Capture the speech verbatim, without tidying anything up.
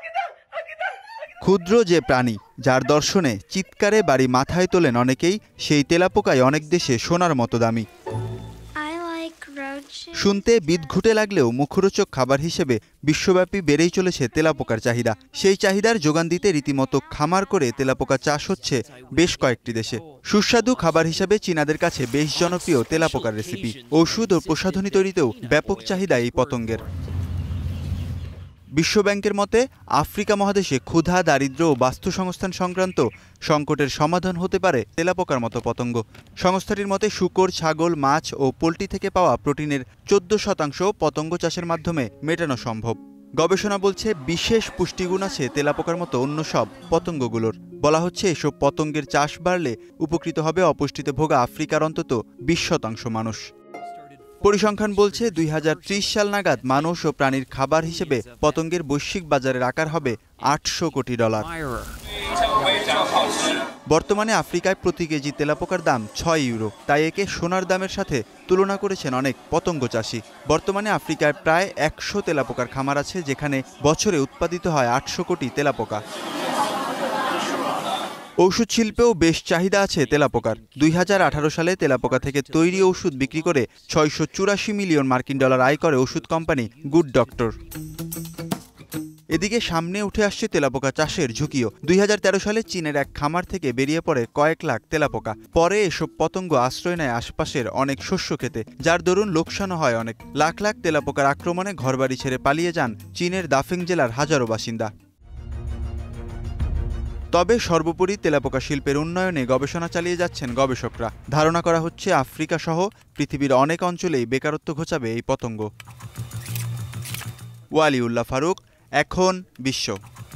ক্ষুদ্র যে প্রাণী যার দর্শনে চিৎকারে বাড়ি মাথায় তোলেন অনেকেই, সেই তেলাপোকাই অনেক দেশে সোনার মতো দামি। শুনতে বিদঘুটে লাগলেও মুখরোচক খাবার হিসেবে বিশ্বব্যাপী বেড়েই চলেছে তেলাপোকার চাহিদা। সেই চাহিদার যোগান দিতে রীতিমতো খামার করে তেলাপোকা চাষ হচ্ছে বেশ কয়েকটি দেশে। সুস্বাদু খাবার হিসেবে চীনাদের কাছে বেশ জনপ্রিয় তেলাপোকার রেসিপি। ওষুধ ও প্রসাধনী তৈরিতেও ব্যাপক চাহিদা এই পতঙ্গের। বিশ্বব্যাংকের মতে আফ্রিকা মহাদেশে ক্ষুধা, দারিদ্র্য ও বাস্তু সংস্থান সংক্রান্ত সংকটের সমাধান হতে পারে তেলাপোকার মতো পতঙ্গ। সংস্থাটির মতে শূকর, ছাগল, মাছ ও পোলট্রি থেকে পাওয়া প্রোটিনের চোদ্দ শতাংশ পতঙ্গ চাষের মাধ্যমে মেটানো সম্ভব। গবেষণা বলছে বিশেষ পুষ্টিগুণ আছে তেলাপোকার মতো অন্য সব পতঙ্গগুলোর। বলা হচ্ছে এসব পতঙ্গের চাষ বাড়লে উপকৃত হবে অপুষ্টিতে ভোগা আফ্রিকার অন্তত বিশ শতাংশ মানুষ। পরিসংখ্যান বলছে দুই হাজার ত্রিশ সাল নাগাদ মানুষ ও প্রাণীর খাবার হিসেবে পতঙ্গের বৈশ্বিক বাজারের আকার হবে আটশো কোটি ডলার। বর্তমানে আফ্রিকায় প্রতি কেজি তেলাপোকার দাম ছয় ইউরো। তাই একে সোনার দামের সাথে তুলনা করেছেন অনেক পতঙ্গ চাষী। বর্তমানে আফ্রিকায় প্রায় একশো তেলাপোকার খামার আছে, যেখানে বছরে উৎপাদিত হয় আটশো কোটি তেলাপোকা। ঔষধ শিল্পেও বেশ চাহিদা আছে তেলাপোকার। দুই হাজার আঠারো সালে তেলাপোকা থেকে তৈরি ওষুধ বিক্রি করে ছয়শো চুরাশি মিলিয়ন মার্কিন ডলার আয় করে ওষুধ কোম্পানি গুড ডক্টর। এদিকে সামনে উঠে আসছে তেলাপোকা চাষের ঝুঁকিও। দুই হাজার তেরো সালে চীনের এক খামার থেকে বেরিয়ে পড়ে কয়েক লাখ তেলাপোকা। পরে এসব পতঙ্গ আশ্রয় নেয় আশপাশের অনেক শস্য খেতে, যার দরুন লোকসানও হয় অনেক। লাখ লাখ তেলাপোকার আক্রমণে ঘরবাড়ি ছেড়ে পালিয়ে যান চীনের দাফেং জেলার হাজারো বাসিন্দা। তবে সর্বোপরি তেলাপোকা শিল্পের উন্নয়নে গবেষণা চালিয়ে যাচ্ছেন গবেষকরা। ধারণা করা হচ্ছে আফ্রিকা সহ পৃথিবীর অনেক অঞ্চলেই বেকারত্ব ঘোচাবে এই পতঙ্গ। ওয়ালিউল্লাহ ফারুক, এখন বিশ্ব।